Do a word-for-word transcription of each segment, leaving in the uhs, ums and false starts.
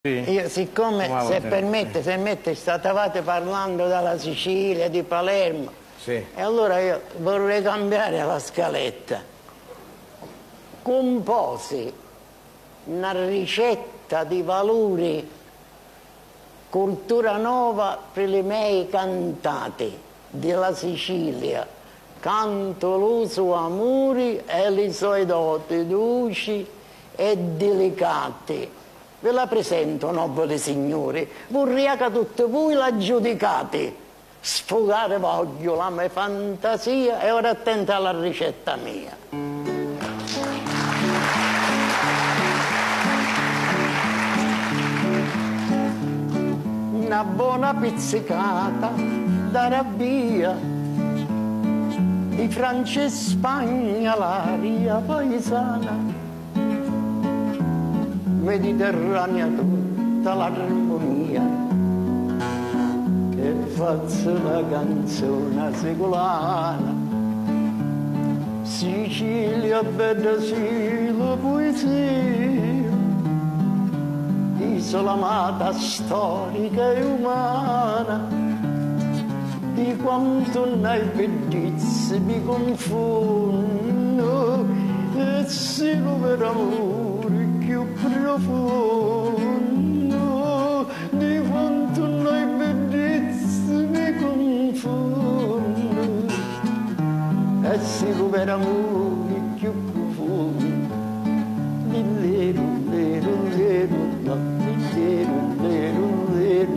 Sì. Io, siccome, Come se te, permette, sì. se mette, stavate parlando della Sicilia, di Palermo, Sì. e allora io vorrei cambiare la scaletta. Composi una ricetta di valori, cultura nuova per i miei cantati della Sicilia. Canto l'uso amori e le sue doti dolci e delicati. Ve la presento, nobili signori, vorrei che tutti voi la giudicate. Sfogare voglio la mia fantasia e ora attenta alla ricetta mia. Una buona pizzicata da rabbia di Francia e Spagna, l'aria paesana, mediterranea tutta l'armonia, che faccio una canzone secolana. Sicilia, bella sì, la poesia, isola amata, storica e umana, di quanto nei bellezze mi confondo, e solo per amore più profondo, di quanto nei bellezze mi confondo, e solo per amore più profondo. Lero, lero, lero, lero, lero, lero.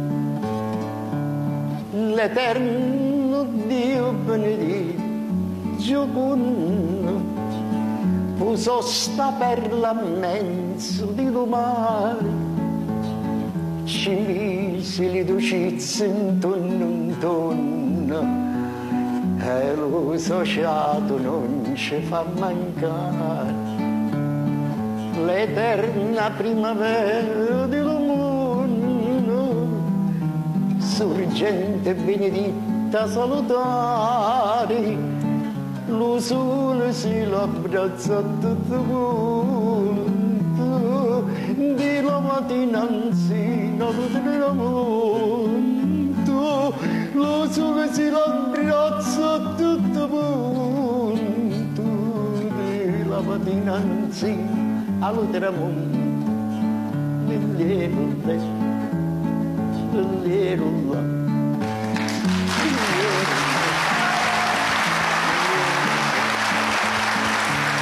L'Eterno Dio benedetto, giocondo, posò sta perla in mezzo di mare, ci mise le dolcezze intorno intorno, e lo sociato non ci fa mancare. L'eterna primavera del mondo, sorgente benedetta salutare, lo sole si l'abbraccia a tutto quanto, di la mattina anzina al tramonto, lo sole si l'abbraccia a tutto quanto, di la mattina anzina al tramonto, lero, lero, lero.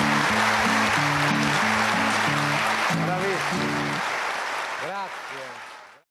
Bravissimo. Grazie.